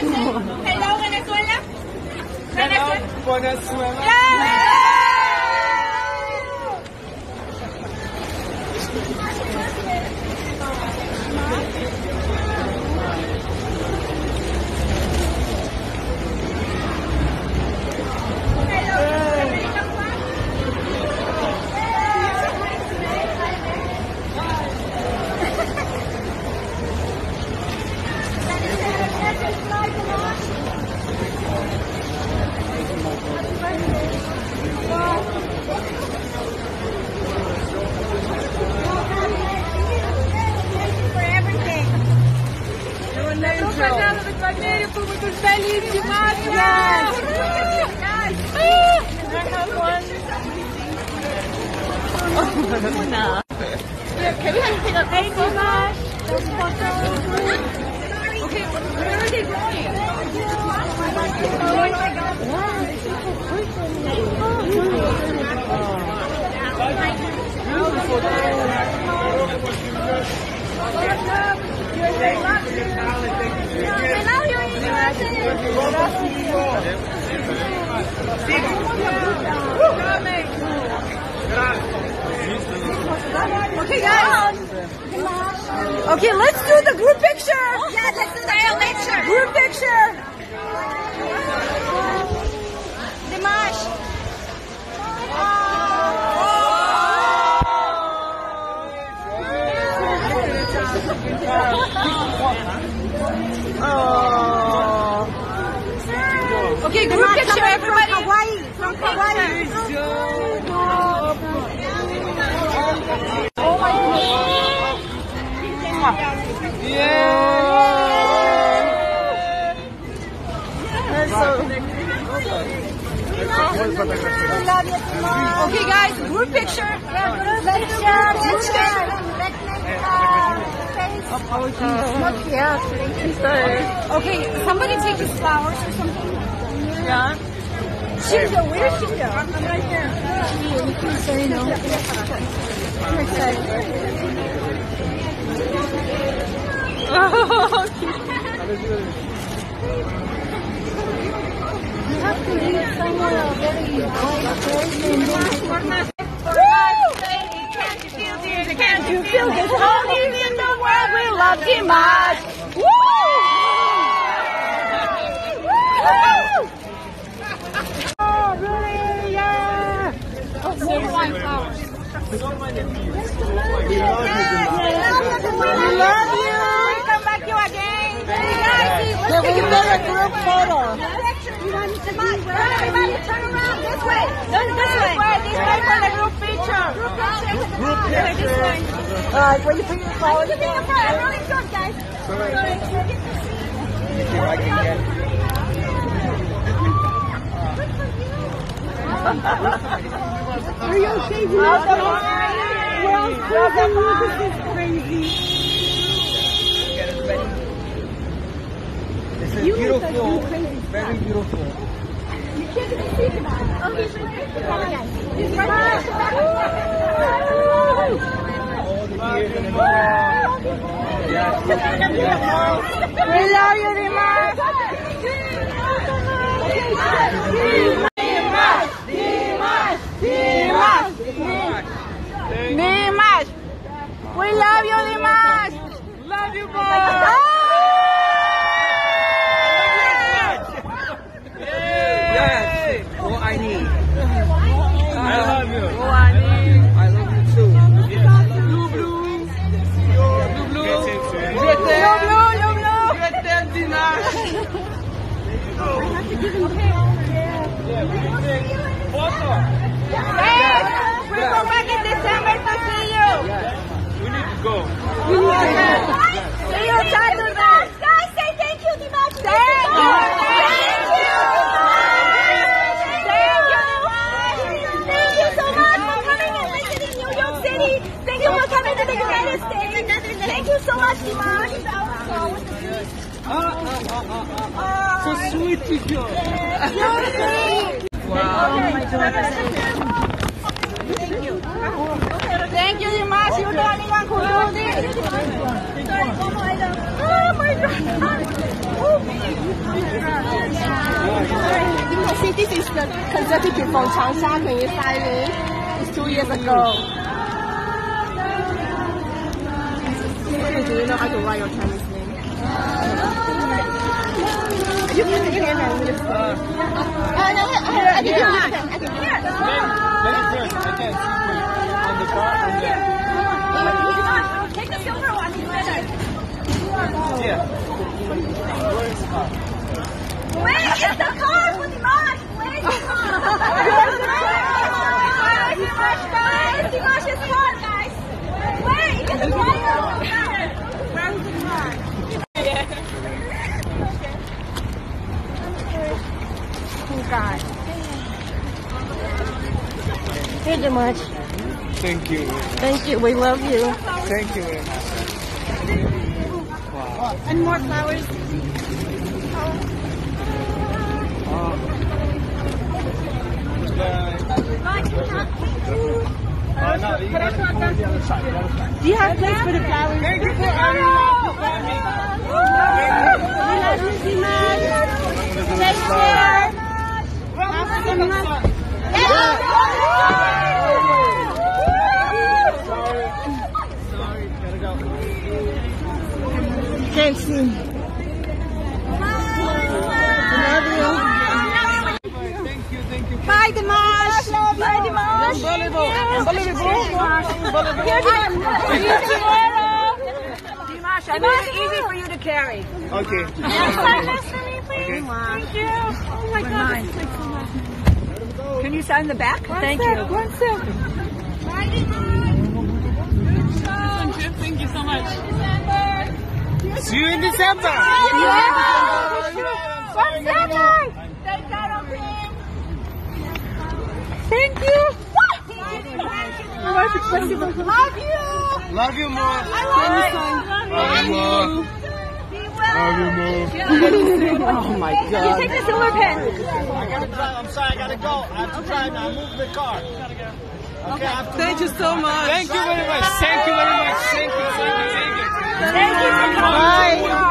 Hello, Venezuela. Hello, Venezuela. Muito feliz demais! Can we have to pick up hey, Dimash? Okay, where are they going? Okay, guys. Okay, let's do the group picture. Yeah, let's do the picture. Group picture. Dimash. Okay, group picture, everybody. From Hawaii. Oh my God. Okay, guys, group picture. Okay, somebody take his flowers or something. Yeah. Shinjo, where's Shinjo? I'm right here. You can say no. I'm excited. Oh, you have to leave somewhere very Can't you feel this? Only in the world we love Dimash. Woo! We love you. Come back you again. Yeah, we did a group photo. Everybody turn around this way. This way for the group picture. Group picture. Where you put your flowers? I'm really good, guys. Sorry. Are you okay? This is crazy. This is beautiful. Very beautiful. You can't even see it. Oh, he's right there. He's right there. We love you, Dimash. Dimash! We love you, Dimash! Love you, boy! Yes! What I need. I love you. What I need. I love you too. Blue, blue. Blue, blue. Blue, Dimash. I have to give him Hey! We'll go back in December to see you. We need to go. See you Saturday. Guys, say thank you, Dimash. Thank you. Thank you so much for coming and visiting New York City. Thank you for coming to the United States. Thank you so much, Dimash. So sweet to you. Wow. Oh my God. Thank you. Thank you, Dimash. You're the only one who do this. Oh my God. See, this is the certificate from Changsha. Can you sign it? It's 2 years ago. Do you know how to write your Chinese name? You can take it and read it. I can do that. I can hear it. Let me press. I can't see on the car. Take the silver one. Yeah. Where is the car? Wait, it's the car for Dimash. Wait, Dimash, guys. Dimash's car, guys. Wait, it's the driver. Where's the car? Oh, God. Hey, Dimash. Thank you. Thank you. We love you. Thank you very much. Wow. And more flowers. Do you have place for the flowers? Thank you for having me. We love you, Dimash. Take care. Have some luck. Sorry, gotta go. Can't see. Love you. Thank you. Bye, Dimash. Bye, Dimash. Unbelievable. Dimash, I made it easy for you to carry. Okay. Sign this for me, please. Okay. Thank you. Oh my God. Can you sign the back? Thank you. One sec. Thank you so much. See you in December. Yeah. 1 second. Take care of him. Thank you. Love you. Love you more. I love you. Love you more. Oh my God. You take the silver pen. I gotta drive. I'm sorry, I gotta go. I have to drive now. I'm moving the car. Okay. Thank you so much. Thank you very much. Thank you very much. Thank you. Thank you for coming. Bye.